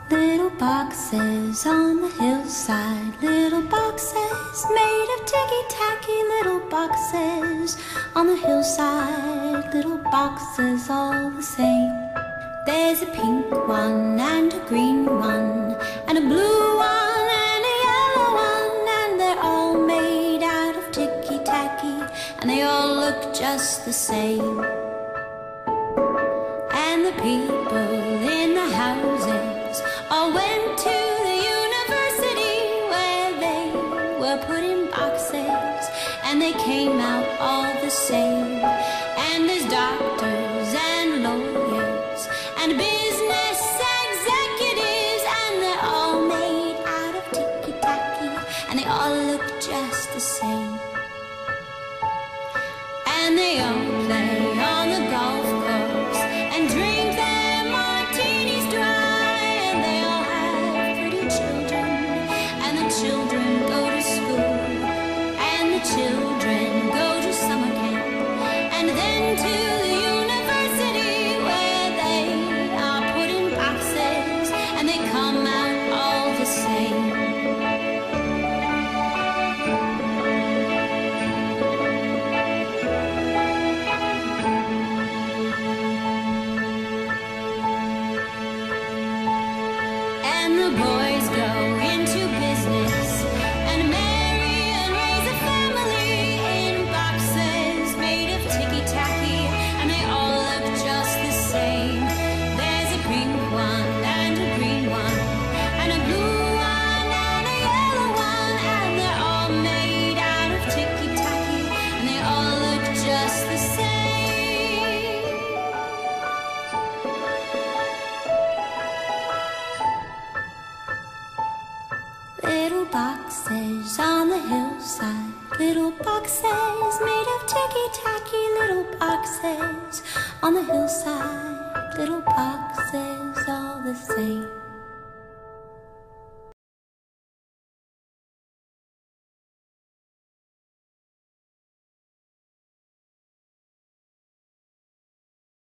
Little boxes on the hillside, little boxes made of ticky-tacky, little boxes on the hillside, little boxes all the same. There's a pink one and a green one and a blue one and a yellow one, and they're all made out of ticky-tacky, and they all look just the same. And the people in the houses all went to the university, where they were put in boxes and they came out all the same. And there's doctors and lawyers and business executives, and they're all made out of ticky-tacky, and they all look just the same. And they all play on the golf course and drink their martinis dry, and they all have pretty children, and the children go to school, and the children go to summer camp, and then to the university, where they are put in boxes and they come out all the same. And the boys go into business and marry and raise a family in boxes made of ticky-tacky, and they all look just the same. There's a pink one and a green one and a blue one and a yellow one, and they're all made out of ticky-tacky, and they all look just the same. Little boxes on the hillside, little boxes made of ticky-tacky, little boxes on the hillside, little boxes all the same.